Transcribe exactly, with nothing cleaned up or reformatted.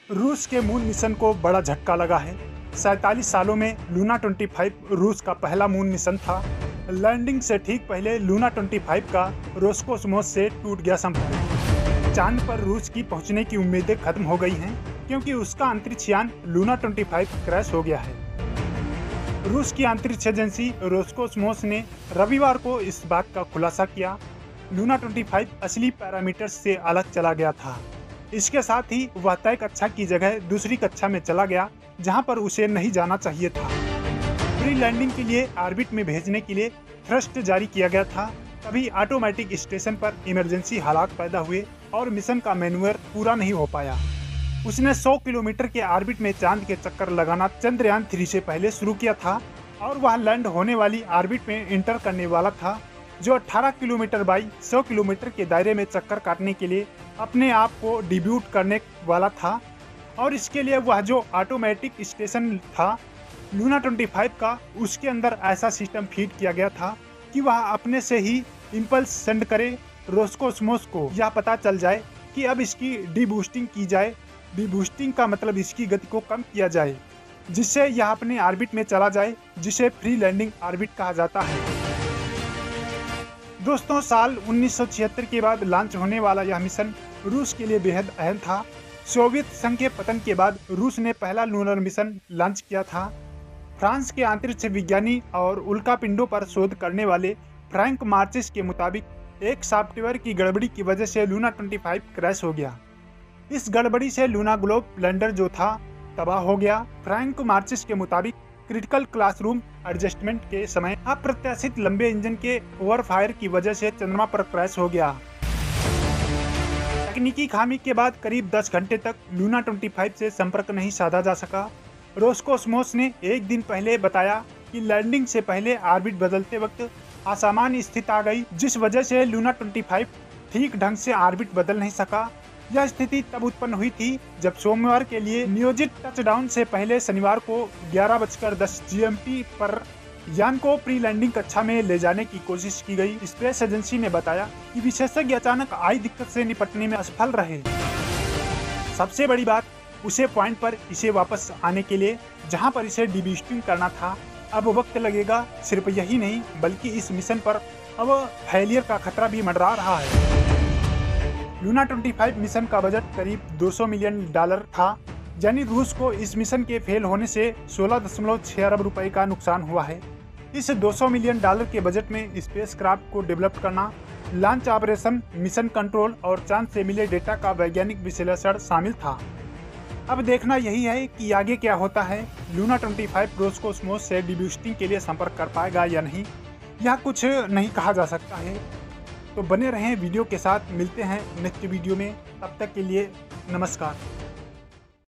रूस के moon mission को बड़ा झटका लगा है। सैंतालीस सालों में लूना पच्चीस रूस का पहला मून मिशन था। लैंडिंग से ठीक पहले लूना पच्चीस का रोस्कोसमोस से टूट गया संपर्क। चांद पर रूस की पहुंचने की उम्मीदें खत्म हो गई हैं, क्योंकि उसका अंतरिक्ष यान लूना पच्चीस क्रैश हो गया है। रूस की अंतरिक्ष एजेंसी रोस्कोसमोस ने रविवार को इस बात का खुलासा किया। लूना पच्चीस असली पैरामीटर्स से अलग चला गया था। इसके साथ ही वह तय कक्षा की जगह दूसरी कक्षा में चला गया, जहां पर उसे नहीं जाना चाहिए था। प्री लैंडिंग के लिए ऑर्बिट में भेजने के लिए थ्रस्ट जारी किया गया था। तभी ऑटोमेटिक स्टेशन पर इमरजेंसी हालात पैदा हुए और मिशन का मैन्यूअर पूरा नहीं हो पाया। उसने सौ किलोमीटर के ऑर्बिट में चांद के चक्कर लगाना चंद्रयान थ्री से पहले शुरू किया था और वह लैंड होने वाली ऑर्बिट में इंटर करने वाला था, जो अठारह किलोमीटर बाई सौ किलोमीटर के दायरे में चक्कर काटने के लिए अपने आप को डिब्यूट करने वाला था। और इसके लिए वह जो ऑटोमेटिक स्टेशन था लूना पच्चीस का, उसके अंदर ऐसा सिस्टम फीड किया गया था कि वह अपने से ही इम्पल्स सेंड करे रोस्कोसमोस को। यह पता चल जाए कि अब इसकी डीबूस्टिंग की जाए। डीबूस्टिंग का मतलब इसकी गति को कम किया जाए, जिससे यह अपने ऑर्बिट में चला जाए, जिसे फ्री लैंडिंग ऑर्बिट कहा जाता है। दोस्तों, साल उन्नीस सौ छिहत्तर के बाद लॉन्च होने वाला यह मिशन रूस के लिए बेहद अहम था। सोवियत संघ के पतन के बाद रूस ने पहला लूनर मिशन लॉन्च किया था। फ्रांस के अंतरिक्ष विज्ञानी और उल्कापिंडों पर शोध करने वाले फ्रैंक मार्चिस के मुताबिक एक सॉफ्टवेयर की गड़बड़ी की वजह से लूना पच्चीस क्रैश हो गया। इस गड़बड़ी से लूना ग्लोब लैंडर जो था तबाह हो गया। फ्रैंक मार्चिस के मुताबिक क्रिटिकल क्लासरूम एडजस्टमेंट के समय अप्रत्याशित लंबे इंजन के ओवरफायर की वजह से चंद्रमा पर क्रैश हो गया। तकनीकी खामी के बाद करीब दस घंटे तक लूना पच्चीस से संपर्क नहीं साधा जा सका। रोस्कोसमोस ने एक दिन पहले बताया कि लैंडिंग से पहले ऑर्बिट बदलते वक्त असामान्य स्थिति आ गई, जिस वजह से लूना पच्चीस ठीक ढंग से ऑर्बिट बदल नहीं सका। यह स्थिति तब उत्पन्न हुई थी जब सोमवार के लिए नियोजित टचडाउन से पहले शनिवार को ग्यारह बजकर दस जीएमटी पर यान को प्री लैंडिंग कक्षा में ले जाने की कोशिश की गई। स्पेस एजेंसी ने बताया कि विशेषज्ञ अचानक आई दिक्कत से निपटने में असफल रहे। सबसे बड़ी बात, उसे पॉइंट पर इसे वापस आने के लिए जहां पर इसे डीबूस्टिंग करना था, अब वक्त लगेगा। सिर्फ यही नहीं, बल्कि इस मिशन पर अब फेलियर का खतरा भी मंडरा रहा है। लूना पच्चीस मिशन का बजट करीब दो सौ मिलियन डॉलर था, यानी रूस को इस मिशन के फेल होने से सोलह दशमलव छह अरब रुपए का नुकसान हुआ है। इस दो सौ मिलियन डॉलर के बजट में स्पेसक्राफ्ट को डेवलप करना, लॉन्च ऑपरेशन, मिशन कंट्रोल और चांद से मिले डेटा का वैज्ञानिक विश्लेषण शामिल था। अब देखना यही है कि आगे क्या होता है। लूना पच्चीस रोस्कोसमोस से डीबूस्टिंग के लिए संपर्क कर पाएगा या नहीं, यह कुछ नहीं कहा जा सकता है। तो बने रहें वीडियो के साथ, मिलते हैं नेक्स्ट वीडियो में। तब तक के लिए नमस्कार।